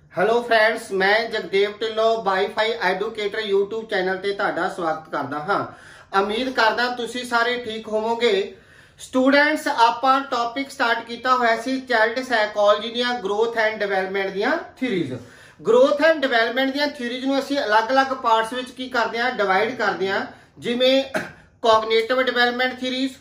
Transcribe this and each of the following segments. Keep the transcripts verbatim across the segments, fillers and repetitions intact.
Hello friends, मैं Jagdev Dhillon WiFi educator YouTube channel ते तुहाडा स्वागत करदा हां। उम्मीद करदा तुसीं सारे ठीक होवोगे। स्टूडेंट्स, आपां टॉपिक स्टार्ट कीता होया सी चाइल्ड साइकोलॉजी दियां ग्रोथ एंड डेवलपमेंट दियां थ्योरीज। ग्रोथ एंड डेवलपमेंट दियां थ्योरीज नूं असीं अलग-अलग पार्ट्स विच की करदे हां, डिवाइड करदे हां, जिवें cognitive development theories,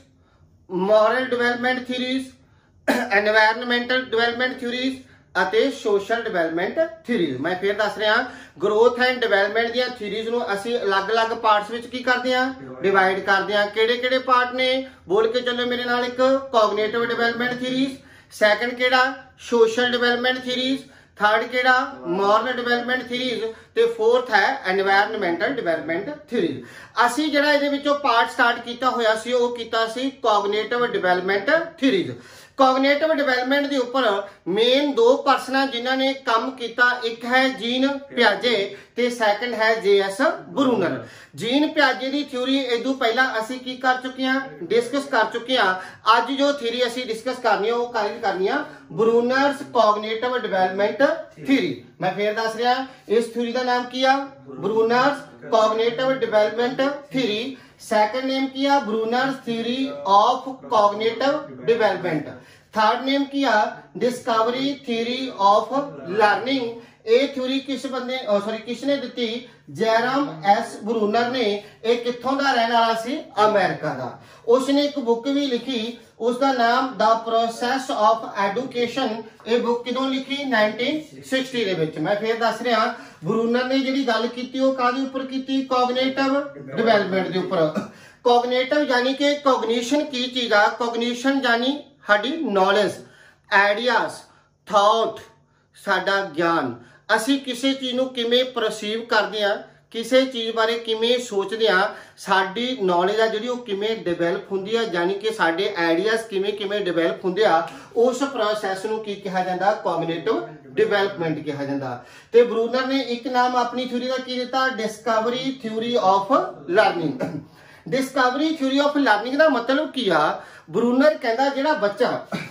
moral development theories, environmental development theories ਅਤੇ सोशल डेवलपमेंट थ्योरीज। मैं फिर दस रहा ग्रोथ एंड डेवलपमेंट ਦੀਆਂ ਥਿਊਰੀਜ਼ ਨੂੰ ਅਸੀਂ ਅਲੱਗ-ਅਲੱਗ ਪਾਰਟਸ ਵਿੱਚ ਕੀ ਕਰਦੇ ਆ, ਡਿਵਾਈਡ ਕਰਦੇ ਆ। ਕਿਹੜੇ-ਕਿਹੜੇ ਪਾਰਟ ਨੇ ਬੋਲ ਕੇ ਚੱਲੋ ਮੇਰੇ ਨਾਲ। ਇੱਕ ਕੋਗਨੀਟਿਵ ਡਿਵੈਲਪਮੈਂਟ ਥਿਊਰੀਜ਼, ਸੈਕੰਡ ਕਿਹੜਾ ਸੋਸ਼ਲ ਡਿਵੈਲਪਮੈਂਟ ਥਿਊਰੀਜ਼, थर्ड ਕਿਹੜਾ ਮੋਰਲ ਡਿਵੈਲਪਮੈਂਟ ਥਿਊਰੀਜ਼ ਤੇ ਫੋਰਥ ਹੈ এনवायरमेंटल ਡਿਵੈਲਪਮੈਂਟ ਥਿਊਰੀਜ਼। ਅਸੀਂ ਜਿਹੜਾ ਇਹਦੇ ਵਿੱਚੋਂ ਪਾਰਟ ਸਟਾਰਟ ਕੀਤਾ ਹੋਇਆ ਸੀ ਉਹ ਕੀਤਾ ਸੀ cognitive development theories. Cognitive development ਦੇ ਉੱਪਰ ਮੇਨ ਦੋ ਪਰਸਨਾਂ ਜਿਨ੍ਹਾਂ ਨੇ ਕੰਮ ਕੀਤਾ, ਇੱਕ ਹੈ ਜੀਨ ਪਿਆਜੇ ਤੇ ਸੈਕੰਡ ਹੈ ਜੇ ਐਸ ਬਰੂਨਰ। ਜੀਨ ਪਿਆਜੇ ਦੀ ਥਿਊਰੀ ਇਦੋਂ ਪਹਿਲਾਂ ਅਸੀਂ ਕੀ ਕਰ ਚੁੱਕੇ ਹਾਂ, ਡਿਸਕਸ ਕਰ ਚੁੱਕੇ ਹਾਂ। ਅੱਜ ਜੋ ਥਿਊਰੀ ਅਸੀਂ ਡਿਸਕਸ ਕਰਨੀ ਉਹ ਕਾਇਦ ਕਰਨੀ ਆ ਬਰੂਨਰਸ ਕੋਗਨੀਟਿਵ ਡਿਵੈਲਪਮੈਂਟ ਥਿਊਰੀ। मैं फिर दस रहा इस थ्योरी का नाम किया Bruner's cognitive development theory. Second name किया Bruner's theory of cognitive development. Third name किया डिस्कवरी थ्योरी ऑफ लर्निंग। ये थ्योरी किस बंदे सॉरी किसने दी? जयराम एस ब्रूनर ने। एक कित्थों का रहने वाला सी? अमेरिका का। उसने एक बुक भी लिखी, उसका नाम द प्रोसैस ऑफ एडुकेशन। ये बुक किदों लिखी? नाइनटीन सिक्सटी दे विच। मैं फिर दस रहा ब्रूनर ने जिहड़ी गल कीती वो काहदे उपर कीती? कॉग्निटिव डेवलपमेंट दे उपर। कॉग्निटिव यानी कि कॉग्निशन की चीज आ? कॉग्निशन यानी साडी नॉलेज, आइडियाज, थॉट, साडा ज्ञान। असी किसी चीज नूं किवें परसीव करदे आ, किसी चीज बारे किवें सोचते हैं, साडी नॉलेज आ जिहड़ी किवें डिवेलप हुंदी है, यानी कि साडे आइडियाज किवें किवें डिवेलप हुंदे आ, उस प्रोसैस नूं की कहा जांदा? कॉग्निटिव डिवेलपमेंट कहा जांदा। ते ब्रूनर ने एक नाम अपनी थ्योरी का की दिता? Discovery theory of learning. Discovery theory of learning का मतलब की आ? ब्रूनर कहंदा जिहड़ा बच्चा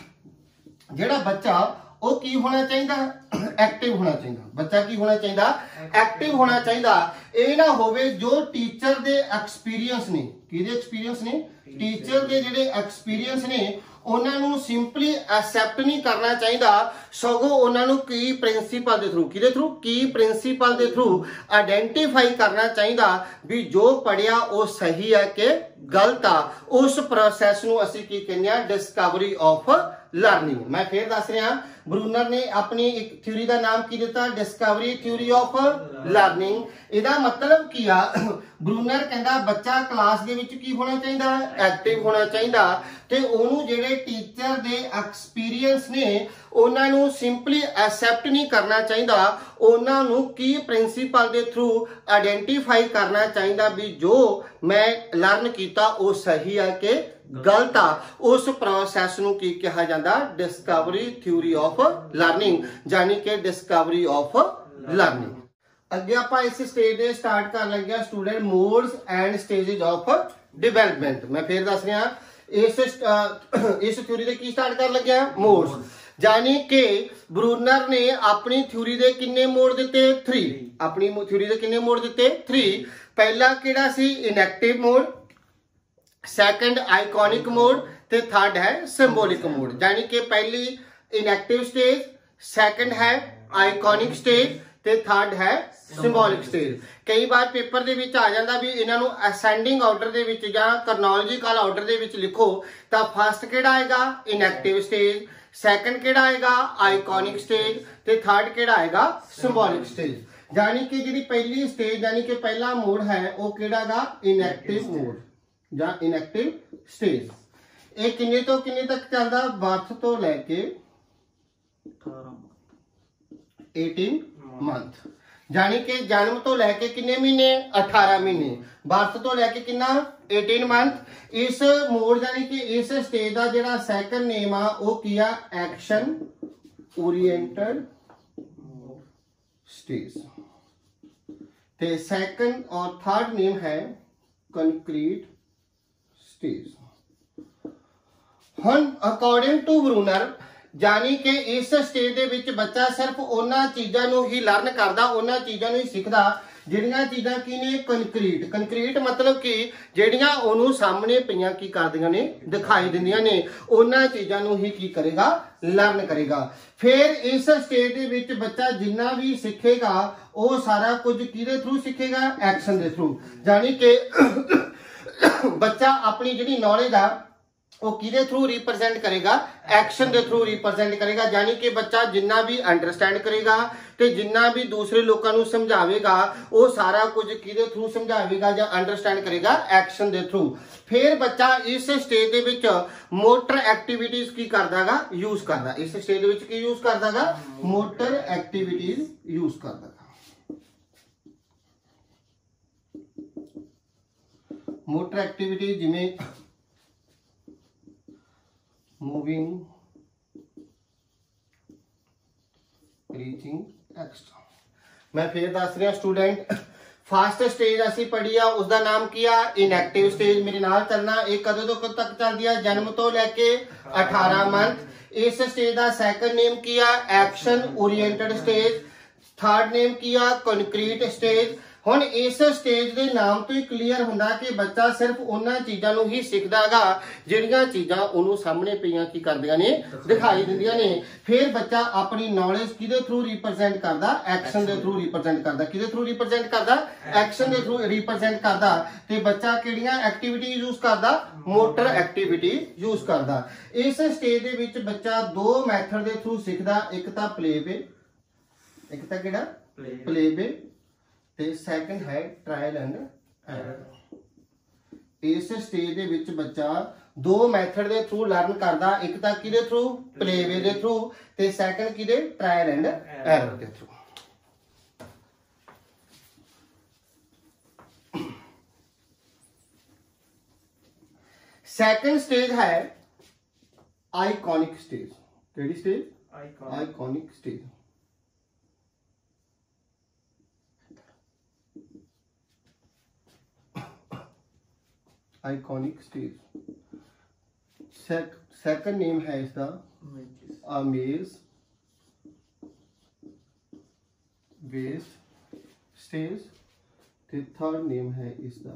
जिहड़ा बच्चा वो की होना चाहिए? एक्टिव होना चाहिए। बच्चा की होना चाहिए? एक्टिव होना चाहिए। ये ना होवे जो टीचर दे एक्सपीरियंस ने, किहदे एक्सपीरियंस ने? टीचर दे जिहड़े एक्सपीरियंस ने उन्हां नूं सिंपली एक्सेप्ट नहीं करना चाहिए, सगों उन्हां नूं की प्रिंसीपल दे थ्रू किहदे थ्रू की प्रिंसीपल दे थ्रू आइडेंटिफाई करना चाहिए भी जो पढ़िया वो सही है कि गलत आ। उस प्रोसैस नूं असीं की कहने आ? Discovery of learning. मैं फिर दस रहा ब्रूनर ने अपनी एक थ्योरी का नाम की दिता? Discovery theory of learning. इहदा मतलब की आ? ब्रूनर कहंदा बच्चा क्लास दे विच की होना चाहिए? एक्टिव होना चाहिए। ते ओनू जिहड़े टीचर दे एक्सपीरियंस ने उन्हां नूं सिंपली एक्सेप्ट नहीं करना चाहिए, उन्हां नूं की प्रिंसीपल दे थ्रू आइडेंटिफाई करना चाहिए भी जो मैं लर्न कीता वो सही है कि गलत आ। उस प्रोसैस नूं की कहा जांदा? डिस्कवरी थ्योरी ऑफ लर्निंग, यानी कि डिस्कवरी ऑफ लर्निंग। अगे आपां इस स्टेज दे स्टार्ट कर लगे student modes and stages of development. मैं फिर दस रहा इस इस थ्योरी दे की स्टार्ट कर लगे मोड्स, यानी कि ब्रूनर ने अपनी थ्योरी दे किन्ने मोड दिते? थ्री। अपनी थ्योरी दे किन्ने मोड दिते? थ्री। पहला किहड़ा सी? Enactive mode, second iconic mode ते थर्ड है सिंबॉलिक मोड। यानी कि पहली इनएक्टिव स्टेज, सैकंड है आइकॉनिक स्टेज ते थर्ड है सिंबॉलिक स्टेज। कई बार पेपर दे विच आ जांदा भी इन्हां नूं असेंडिंग ऑर्डर दे विच जां क्रोनोलॉजिकल ऑर्डर दे विच लिखो तां फर्स्ट किहड़ा आएगा? इनएक्टिव स्टेज, सैकंड किहड़ा आएगा? आइकॉनिक स्टेज ते थर्ड किहड़ा आएगा? Symbolic stage. यानी कि जिहड़ी पहली स्टेज यानी कि पहला मोड है वो किहड़ा गा? इनएक्टिव मोड ਜਾਂ इनएक्टिव स्टेज। ये किन्ने तो किन्ने तक चलदा? बर्थ तो लैके एटीन मंथ, यानी कि जन्म तो लैके किन्ने महीने? अठारह महीने। बर्थ तो लैके किन्ना? Eighteen month. इस मोड यानी कि इस स्टेज का जिहड़ा सैकंड नेम आ वो की आ? Action oriented stage. ते सैकंड और थर्ड नेम है कंक्रीट स्टेज। हुण अकॉर्डिंग टू ब्रूनर यानी कि इस स्टेज दे विच बच्चा सिर्फ उन्हां चीज़ां नूं ही लर्न करदा, उन्हां चीज़ां नूं ही सिखदा ਜਿਹੜੀਆਂ ਚੀਜ਼ਾਂ ਕੀ ਨੇ ਕੰਕਰੀਟ। ਕੰਕਰੀਟ ਮਤਲਬ ਕਿ ਜਿਹੜੀਆਂ ਉਹਨੂੰ ਸਾਹਮਣੇ ਪਈਆਂ ਕੀ ਕਰਦੀਆਂ ਨੇ ਦਿਖਾਈ ਦਿੰਦੀਆਂ ਨੇ, ਉਹਨਾਂ ਚੀਜ਼ਾਂ ਨੂੰ ਹੀ ਕੀ ਕਰੇਗਾ ਲਰਨ ਕਰੇਗਾ। ਫਿਰ ਇਸ ਸਟੇਜ ਦੇ ਵਿੱਚ ਬੱਚਾ ਜਿੰਨਾ ਵੀ ਸਿੱਖੇਗਾ ਉਹ ਸਾਰਾ ਕੁਝ ਕਿਹਦੇ ਥਰੂ ਸਿੱਖੇਗਾ, ਐਕਸ਼ਨ ਦੇ ਥਰੂ। ਯਾਨੀ ਕਿ ਬੱਚਾ ਆਪਣੀ ਜਿਹੜੀ ਨੌਲੇਜ ਆ वो किदे थ्रू रिप्रेजेंट करेगा, एक्शन के थ्रू रिप्रेजेंट करेगा। यानी कि बच्चा जिन्ना भी अंडरस्टैंड करेगा ते जिन्ना भी दूसरे लोगों को समझावेगा वो सारा कुछ किदे थ्रू समझावेगा या अंडरस्टैंड करेगा, एक्शन के थ्रू। फिर बच्चा इस स्टेज दे विच मोटर एक्टिविटीज की करदागा, यूज करदा। इस स्टेज दे विच की यूज करदागा, मोटर एक्टिविटीज यूज करदागा। मोटर एक्टिविटीज जिवें मूविंग, रीचिंग, एक्स्ट्रा। मैं फिर दस रहा स्टूडेंट, फर्स्ट स्टेज असी पढ़ी आ, उसका नाम की आ इनएक्टिव स्टेज। मेरे नाल चलना, ये कदों तो कद तक चलती है, जन्म तो लैके अठारह मंथ। इस स्टेज का सैकंड नेम की आ action oriented stage. Third name की आ कंक्रीट स्टेज। हुण इस स्टेज के नाम तो ही क्लीयर हुंदा कि बच्चा सिर्फ उन्हां चीज़ां नूं ही सिखदागा जिहड़ियां चीज़ां उहनूं सामने पईयां की करदियां ने, दिखाई दिंदियां ने। फिर बच्चा अपनी नॉलेज किहदे थ्रू रिप्रेजेंट करदा, एक्शन के थ्रू रिप्रेजेंट करदा। किहदे थ्रू रिप्रेजेंट करदा, एक्शन के थ्रू रिप्रेजेंट करदा। ते बच्चा किहड़ियां एक्टिविटी यूज करदा, मोटर एक्टिविटी यूज करदा। इस स्टेज दे विच बच्चा दो मैथड के थ्रू सिखदा, एक तां प्ले वे, एक तां किहड़ा प्ले वे, ते सैकंड है ट्रायल एंड एरर। इस स्टेज दे विच बच्चा दो मैथड दे थ्रू लर्न करदा, एक तां किहदे थ्रू, प्ले वे दे थ्रू, ते सैकंड किहदे, ट्रायल एंड एरर दे थ्रू। सैकंड स्टेज है आइकॉनिक स्टेज। केड़ी stage, iconic stage. Iconic stage. Second name है इसका image ways stage. Third name है इसका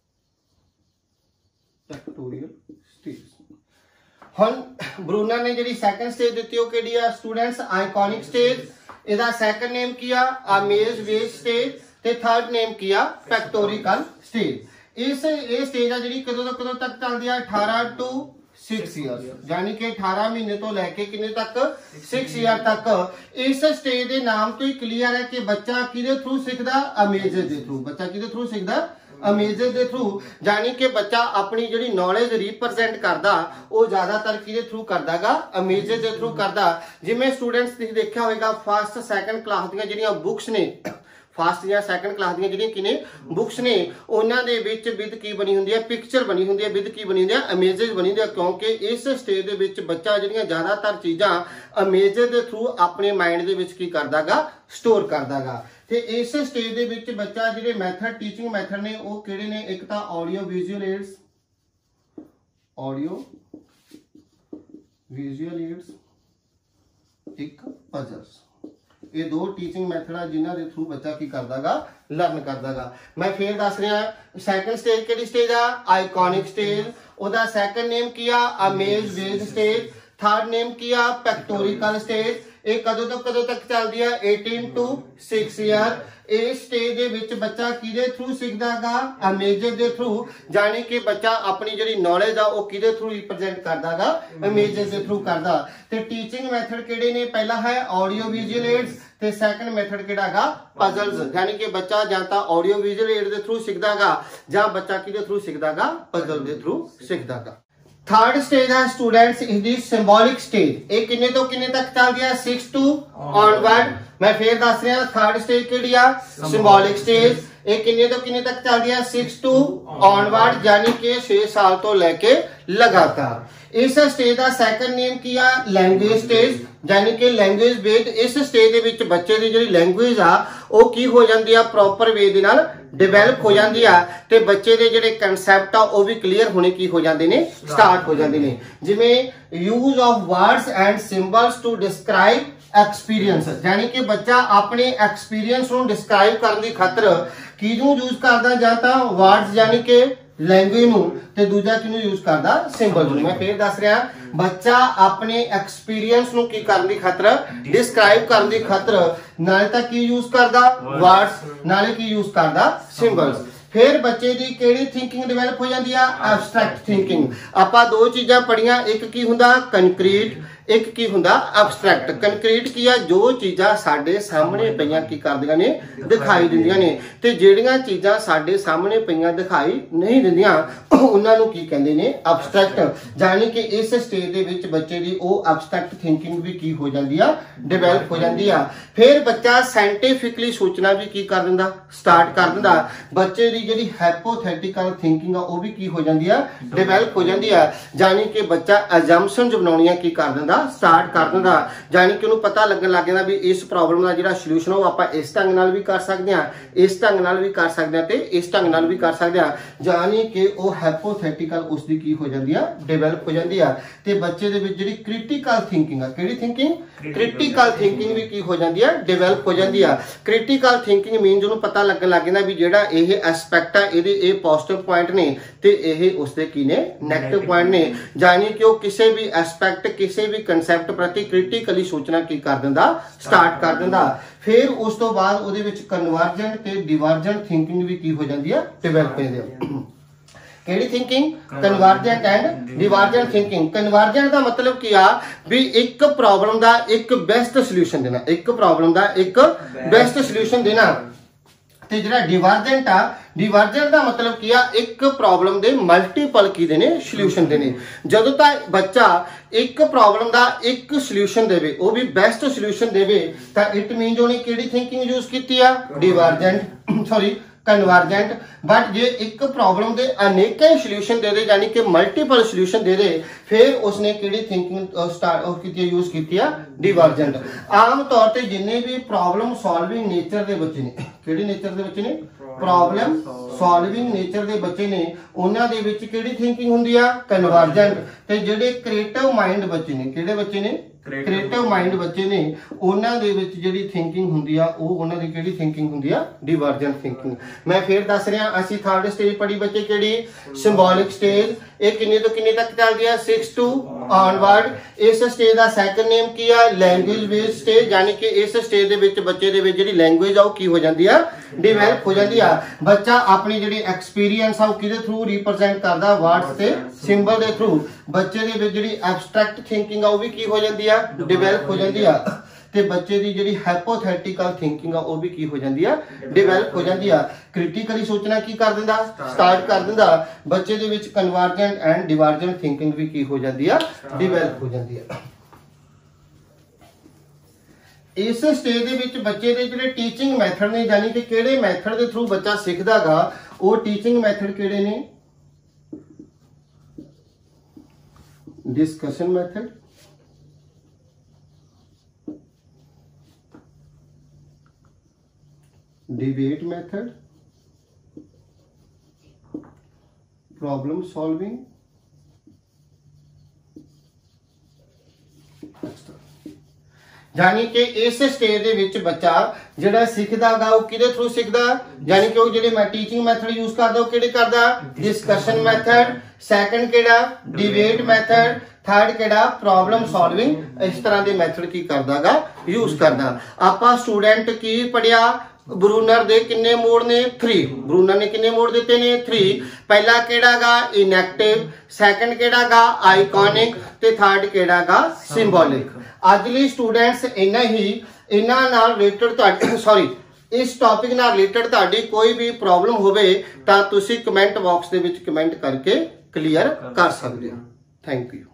पिक्टोरियल स्टेज। हुण ब्रूनर ने जिहड़ी सेकंड स्टेज दी वो किहड़ी आ स्टूडेंट्स, आइकॉनिक स्टेज। इहदा सेकंड नेम की आ अमेज वेज स्टेज ते थर्ड नेम की आ पिक्टोरियल स्टेज। इस ये स्टेज आ जी कदों तक कदों तक चलती है, अठारह टू सिक्स ईयर, यानी कि अठारह महीने तो लैके किन्ने तक, सिक्स ईयर तक। इस स्टेज के नाम तो ही क्लीयर है कि बच्चा किहदे थ्रू सीखदा, अमेजेस के थ्रू। बच्चा किहदे थ्रू सीखदा, अमेजेस के थ्रू। यानी कि बच्चा अपनी जिहड़ी नॉलेज रिप्रेजेंट करदा वो ज्यादातर किहदे थ्रू करदागा, अमेजेस के थ्रू करदा। जिवें स्टूडेंट्स तुसीं देखिया होवेगा फर्स्ट सैकंड क्लास दीयां जिहड़ियां बुक्स ने, फर्स्ट या सैकंड क्लास दी जिहड़ियां किने बुक्स ने, उन्हां दे विच विद की बनी हुंदी है, पिक्चर बनी हुंदी है, विद की बनी हुंदी है, अमेजेस बनी हुंदी है। क्योंकि इस स्टेज दे विच बच्चा जिहड़ियां ज्यादातर चीज़ां अमेजेस दे थ्रू अपने माइंड दे विच की करदागा, स्टोर करदागा। ते इस स्टेज दे विच बच्चा जिहड़े मैथड टीचिंग मैथड ने वो किहड़े ने, एक तां audio visual aids, audio visual aids, एक पजल्स। ये दो टीचिंग मैथड आ जिन्हां दे थ्रू बच्चा की करदागा, लर्न करदागा। मैं फिर दस रहा सैकंड स्टेज किहड़ी स्टेज आ, आइकॉनिक स्टेज। ओदा सैकंड नेम की आ image ways stage. Third name की आ पिक्टोरियल स्टेज। ये कदों तक कदों तक चलती है, अठारह टू सिक्स ईयर। इस स्टेज दे विच बच्चा किहदे थ्रू सीखदागा, अमेजेस दे थ्रू। यानी कि बच्चा अपनी जिहड़ी नॉलेज आ वो किहदे थ्रू रिप्रेजेंट करदागा, अमेजेस दे थ्रू करदा। ते टीचिंग मैथड किहड़े ने, पहला है ऑडियो विजुअल एड्स ते सैकंड मैथड किहड़ा गा, पजल्स। यानी कि बच्चा जां तां ऑडियो विजुअल एड दे थ्रू सीखदागा जां बच्चा किहदे थ्रू सीखदागा, पजल दे थ्रू सीखदागा। थर्ड स्टेज है स्टूडेंट्स इज सिंबॉलिक स्टेज। ये किन्ने तो किन्ने तक चलती है, सिक्स टू ऑनवर्ड। मैं फिर दस रहा थर्ड स्टेज किहड़ी आ, सिंबॉलिक स्टेज। ये किन्ने तो किन्ने तक चलती है, सिक्स टू ऑनवर्ड, यानी कि छह साल तो लेके लगातार। इस स्टेज का सैकंड नेम की आ लैंग्वेज स्टेज, यानी कि लैंग्वेज बेस्ड। इस स्टेज दे विच बच्चे दी जिहड़ी लैंग्वेज आ वो की हो जाती है, प्रॉपर वे दे नाल ਡਿਵੈਲਪ ਹੋ ਜਾਂਦੀ ਆ ਤੇ ਬੱਚੇ ਦੇ ਜਿਹੜੇ ਕਨਸੈਪਟ ਆ ਉਹ ਵੀ ਕਲੀਅਰ ਹੋਣੇ ਕੀ ਹੋ ਜਾਂਦੇ ਨੇ ਸਟਾਰਟ ਹੋ ਜਾਂਦੇ ਨੇ। ਜਿਵੇਂ use of words and symbols to describe experience, यानी कि बच्चा अपने एक्सपीरियंस ਨੂੰ डिस्क्राइब ਕਰਨ ਦੀ ਖਾਤਰ ਕਿਹਨੂੰ ਯੂਜ਼ ਕਰਦਾ ਜਾਂ ਤਾਂ ਵਰਡਸ ਯਾਨੀ ਕਿ लैंग्वेज ਨੂੰ ਤੇ ਦੂਜਾ ਕਿਹਨੂੰ ਯੂਜ਼ ਕਰਦਾ ਸਿੰਬਲ ਨੂੰ। ਮੈਂ ਫੇਰ ਦੱਸ ਰਿਹਾ ਬੱਚਾ ਆਪਣੇ ਐਕਸਪੀਰੀਅੰਸ ਨੂੰ ਕੀ ਕਰਨ ਦੀ ਖਾਤਰ ਡਿਸਕ੍ਰਾਈਬ ਕਰਨ ਦੀ ਖਾਤਰ ਨਾਲੇ ਤਾਂ ਕੀ ਯੂਜ਼ ਕਰਦਾ ਵਰਡਸ ਨਾਲੇ ਕੀ ਯੂਜ਼ ਕਰਦਾ ਸਿੰਬਲਸ। फिर बच्चे की केड़ी थिंकिंग डिवेलप हो जाती है एब्स्ट्रैक्ट थिंकिंग। आपां दो चीज़ां पढ़ियां, एक की हुंदा कंक्रीट एक की हुंदा एब्स्ट्रैक्ट। कंक्रीट की आ जो चीज़ां साडे सामने पईयां की करदियां ने दिखाई दिंदियां ने ते जेड़ियां चीज़ां साडे सामने पईयां दिखाई नहीं दिंदियां उन्हां नूं की कहंदे ने एब्स्ट्रैक्ट। यानी कि इस स्टेज दे विच बच्चे दी ओह एब्स्ट्रैक्ट थिंकिंग भी की हो जाती है डिवेलप हो जाती है। फिर बच्चा साइंटिफिकली सोचना भी की कर दिंदा स्टार्ट कर दिंदा। बच्चे दी ਜਿਹੜੀ ਹਾਈਪੋਥੈਟੀਕਲ ਥਿੰਕਿੰਗ ਆ ਉਹ ਵੀ ਕੀ ਹੋ ਜਾਂਦੀ ਆ ਡਿਵੈਲਪ ਹੋ ਜਾਂਦੀ ਆ। ਜਾਨੀ ਕਿ ਬੱਚਾ ਅਜੰਪਸ਼ਨਸ ਬਣਾਉਣੀਆਂ ਕੀ ਕਰ ਦਿੰਦਾ ਸਟਾਰਟ ਕਰ ਦਿੰਦਾ। ਜਾਨੀ ਕਿ ਉਹਨੂੰ ਪਤਾ ਲੱਗਣ ਲੱਗ ਜਾਂਦਾ ਵੀ ਇਸ ਪ੍ਰੋਬਲਮ ਦਾ ਜਿਹੜਾ ਸੋਲੂਸ਼ਨ ਉਹ ਆਪਾਂ ਇਸ ਢੰਗ ਨਾਲ ਵੀ ਕਰ ਸਕਦੇ ਆ, ਇਸ ਢੰਗ ਨਾਲ ਵੀ ਕਰ ਸਕਦੇ ਆ ਤੇ ਇਸ ਢੰਗ ਨਾਲ ਵੀ ਕਰ ਸਕਦੇ ਆ। ਜਾਨੀ ਕਿ ਉਹ ਹਾਈਪੋਥੈਟੀਕਲ ਉਸ ਦੀ ਕੀ ਹੋ ਜਾਂਦੀ ਆ ਡਿਵੈਲਪ ਹੋ ਜਾਂਦੀ ਆ। ਤੇ ਬੱਚੇ ਦੇ ਵਿੱਚ ਜਿਹੜੀ ਕ੍ਰਿਟੀਕਲ ਥਿੰਕਿੰਗ ਆ, ਕਿਹੜੀ ਥਿੰਕਿੰਗ ਕ੍ਰਿਟੀਕਲ ਥਿੰਕਿੰਗ ਵੀ ਕੀ ਹੋ ਜਾਂਦੀ ਆ ਡਿਵੈਲਪ ਹੋ ਜਾਂਦੀ ਆ। ਕ੍ਰਿਟੀਕਲ ਥਿੰਕਿੰਗ ਮੀਨਸ ਉਹਨੂੰ ਪਤਾ ਲੱਗਣ ਲੱਗ ਜਾਂਦਾ ਵੀ ਜਿਹੜਾ ਇਹ ਐਸਪੈਕਟ ਆ ਇਹਦੇ ਇਹ ਪੋਜ਼ਿਟਿਵ ਪੁਆਇੰਟ ਨੇ ਤੇ ਇਹ ਉਸਦੇ ਕੀ ਨੇ ਨੈਗੇਟਿਵ ਪੁਆਇੰਟ ਨੇ। ਜਾਨੀ ਕਿ ਉਹ ਕਿਸੇ ਵੀ ਐਸਪੈਕਟ ਕਿਸੇ ਵੀ ਕਨਸੈਪਟ ਪ੍ਰਤੀ ਕ੍ਰਿਟੀਕਲੀ ਸੋਚਣਾ ਕੀ ਕਰ ਦਿੰਦਾ ਸਟਾਰਟ ਕਰ ਦਿੰਦਾ। ਫਿਰ ਉਸ ਤੋਂ ਬਾਅਦ ਉਹਦੇ ਵਿੱਚ ਕਨਵਰਜੈਂਟ ਤੇ ਡਿਵਰਜੈਂਟ ਥਿੰਕਿੰਗ ਵੀ ਕੀ ਹੋ ਜਾਂਦੀ ਆ ਡਿਵੈਲਪ ਹੋ ਜਾਂਦੀ ਆ। ਕਿਹੜੀ thinking convergent and divergent thinking. Convergent ਦਾ ਮਤਲਬ ਕੀ ਆ ਵੀ ਇੱਕ ਪ੍ਰੋਬਲਮ ਦਾ ਇੱਕ ਬੈਸਟ ਸੋਲੂਸ਼ਨ ਦੇਣਾ, ਇੱਕ ਪ੍ਰੋਬਲਮ ਦਾ ਇੱਕ ਬੈਸਟ ਸੋਲੂਸ਼ਨ ਦੇਣਾ। ਤੇ ਜਿਹੜਾ ਡਿਵਰਜੈਂਟ ਆ ਡਿਵਰਜੈਂਟ ਦਾ ਮਤਲਬ ਕੀ ਆ ਇੱਕ ਪ੍ਰੋਬਲਮ ਦੇ ਮਲਟੀਪਲ ਕੀ ਦੇ ਨੇ ਸੋਲੂਸ਼ਨ ਦੇ ਨੇ। ਜਦੋਂ ਤੱਕ ਬੱਚਾ ਇੱਕ ਪ੍ਰੋਬਲਮ ਦਾ ਇੱਕ ਸੋਲੂਸ਼ਨ ਦੇਵੇ ਉਹ ਵੀ ਬੈਸਟ ਸੋਲੂਸ਼ਨ ਦੇਵੇ ਤਾਂ ਇਟ ਮੀਨਸ ਉਹਨੇ ਕਿਹੜੀ ਥਿੰਕਿੰਗ ਯੂਜ਼ ਕੀਤੀ ਆ ਡਿਵਰਜੈਂਟ ਸੌਰੀ ਕਨਵਰਜੈਂਟ। बट जे एक प्रॉब्लम के अनेक सोल्यूशन दे दे यानी कि मल्टीपल सोल्यूशन दे दे फिर उसने किहड़ी थिंकिंग स्टार्ट की यूज की डिवर्जेंट। आम तौर पर जिन्ने भी प्रॉब्लम सॉल्विंग नेचर के बच्चे ने किहड़ी नेचर के बच्चे ने प्रॉब्लम सॉल्विंग नेचर के बच्चे ने उन्हां दे विच किहड़ी थिंकिंग हुंदी आ कन्वर्जेंट। ते जिहड़े क्रिएटिव माइंड बच्चे ने किहड़े बच्चे ने क्रिएटिव माइंड बच्चे ने उन्हां दे विच जिहड़ी थिंकिंग हुंदी आ ओह उन्हां दी किहड़ी थिंकिंग हुंदी आ डिवर्जेंट थिंकिंग। मैं फिर दस रहा ਅਸੀਂ थर्ड स्टेज पढ़ी बच्चे ਕਿਹੜੀ ਸਿੰਬੋਲਿਕ ਸਟੇਜ। ਇਹ ਕਿੰਨੇ ਤੋਂ ਕਿੰਨੇ ਤੱਕ ਚੱਲਦੀ ਆ सिक्स टू ऑनवर्ड। ਇਸ ਸਟੇਜ ਦਾ ਸੈਕੰਡ ਨੇਮ ਕੀ ਆ ਲੈਂਗੁਏਜ ਬੇਸਡ ਸਟੇਜ। ਯਾਨੀ ਕਿ ਇਸ ਸਟੇਜ ਦੇ ਵਿੱਚ ਬੱਚੇ ਦੇ ਵਿੱਚ ਜਿਹੜੀ ਲੈਂਗੁਏਜ ਆ ਉਹ ਕੀ ਹੋ ਜਾਂਦੀ ਆ ਡਿਵੈਲਪ ਹੋ ਜਾਂਦੀ ਆ। ਬੱਚਾ ਆਪਣੀ ਜਿਹੜੀ ਐਕਸਪੀਰੀਅੰਸ ਆ ਉਹ ਕਿਹਦੇ ਥਰੂ ਰਿਪਰੈਜ਼ੈਂਟ ਕਰਦਾ ਵਰਡਸ ਤੇ ਸਿੰਬਲ ਦੇ ਥਰੂ। ਬੱਚੇ ਦੇ ਵਿੱਚ ਜਿਹੜੀ ਐਬਸਟਰੈਕਟ ਥਿੰਕਿੰਗ ਆ ਉਹ ਵੀ ਕੀ ਹੋ ਜਾਂਦੀ ਆ ਡਿਵੈਲਪ ਹੋ ਜਾਂਦੀ ਆ। ਤੇ ਬੱਚੇ ਦੀ ਜਿਹੜੀ ਹਾਈਪੋਥੈਟੀਕਲ ਥਿੰਕਿੰਗ ਆ ਉਹ ਵੀ ਕੀ ਹੋ ਜਾਂਦੀ ਆ ਡਿਵੈਲਪ ਹੋ ਜਾਂਦੀ ਆ। ਕ੍ਰਿਟੀਕਲੀ ਸੋਚਣਾ ਕੀ ਕਰ ਦਿੰਦਾ ਸਟਾਰਟ ਕਰ ਦਿੰਦਾ। ਬੱਚੇ ਦੇ ਵਿੱਚ ਕਨਵਰਜੈਂਟ ਐਂਡ ਡਿਵਰਜੈਂਟ ਥਿੰਕਿੰਗ ਵੀ ਕੀ ਹੋ ਜਾਂਦੀ ਆ ਡਿਵੈਲਪ ਹੋ ਜਾਂਦੀ ਆ। ਇਸ ਸਟੇਜ ਦੇ ਵਿੱਚ ਬੱਚੇ ਦੇ ਜਿਹੜੇ ਟੀਚਿੰਗ ਮੈਥਡ ਨੇ ਯਾਨੀ ਕਿ ਕਿਹੜੇ ਮੈਥਡ ਦੇ ਥਰੂ ਬੱਚਾ ਸਿੱਖਦਾਗਾ ਉਹ ਟੀਚਿੰਗ ਮੈਥਡ ਕਿਹੜੇ ਨੇ discussion method, debate method, problem solving, यानी कि इस स्टेज दे विच बच्चा जिहड़ा सिखदागा वो किहदे थ्रू सिखदा यानी कि वो जिहड़े मैं टीचिंग मैथड यूज करदा वो किहड़े करदा डिस्कशन मैथड, सैकंड किहड़ा डिबेट मैथड, थर्ड किहड़ा प्रॉब्लम सॉल्विंग। इस तरह के मैथड की करदागा यूज करदा। आपां स्टूडेंट की पढ़िया ब्रूनर दे किन्ने मोड ने थ्री। ब्रूनर ने किन्ने मोड दिते ने थ्री। पहला केड़ा गा इनएक्टिव, सैकंड केड़ा गा आइकॉनिक ते थर्ड केड़ा गा सिंबॉलिक। ਅੱਜ ਲਈ स्टूडेंट्स इन्ना ही इन्ना नाल रिलेटेड ਤੁਹਾਡੀ सॉरी इस टॉपिक नाल रिलेटेड ਤੁਹਾਡੀ कोई भी प्रॉब्लम होवे ਤਾਂ ਤੁਸੀਂ कमेंट बॉक्स ਦੇ ਵਿੱਚ कमेंट करके क्लियर कर सकते हो। Thank you.